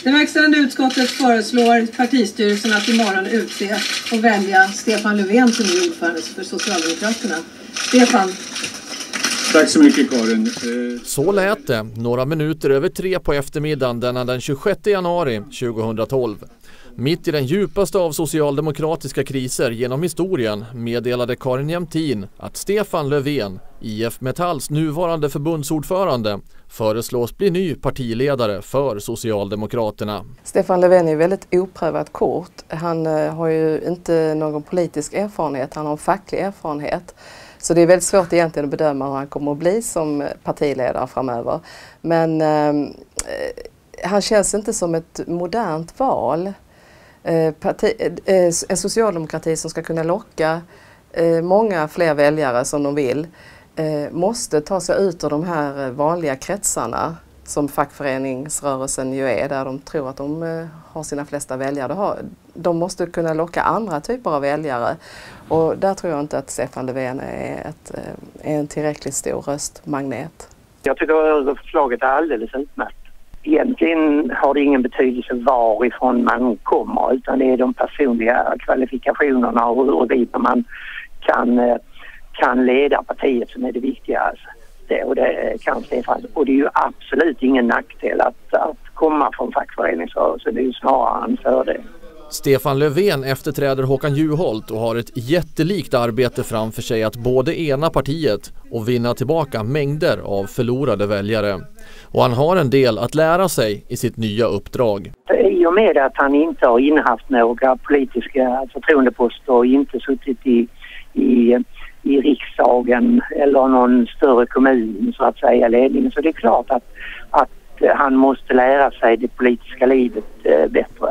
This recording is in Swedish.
Det verkställande utskottet föreslår partistyrelsen att imorgon utse och välja Stefan Löfven som ny ordförande för Socialdemokraterna. Stefan. Tack så mycket, Karin. Så lät det några minuter över 3 på eftermiddagen den 26 januari 2012. Mitt i den djupaste av socialdemokratiska kriser genom historien meddelade Karin Jämtin att Stefan Löfven, IF Metalls nuvarande förbundsordförande, föreslås bli ny partiledare för Socialdemokraterna. Stefan Löfven är väldigt oprövat kort. Han har ju inte någon politisk erfarenhet, han har facklig erfarenhet. Så det är väldigt svårt egentligen att bedöma hur han kommer att bli som partiledare framöver. Men han känns inte som ett modernt val. En socialdemokrati som ska kunna locka många fler väljare som de vill måste ta sig ut ur de här vanliga kretsarna som fackföreningsrörelsen ju är, där de tror att de har sina flesta väljare. De måste kunna locka andra typer av väljare, och där tror jag inte att Stefan Löfven är en tillräckligt stor röstmagnet. Jag tycker att förslaget är alldeles utmärkt. Egentligen har det ingen betydelse varifrån man kommer, utan det är de personliga kvalifikationerna och huruvida man kan leda partiet som är det viktiga. Och det kan Stefan. Och det är ju absolut ingen nackdel att komma från fackföreningsrörelsen. Det är ju snarare en fördel. Stefan Löfven efterträder Håkan Juholt och har ett jättelikt arbete framför sig att både ena partiet och vinna tillbaka mängder av förlorade väljare. Och han har en del att lära sig i sitt nya uppdrag. I och med att han inte har innehaft några politiska förtroendeposter och inte suttit i riksdagen eller någon större kommun så att säga ledning, så det är klart att han måste lära sig det politiska livet bättre.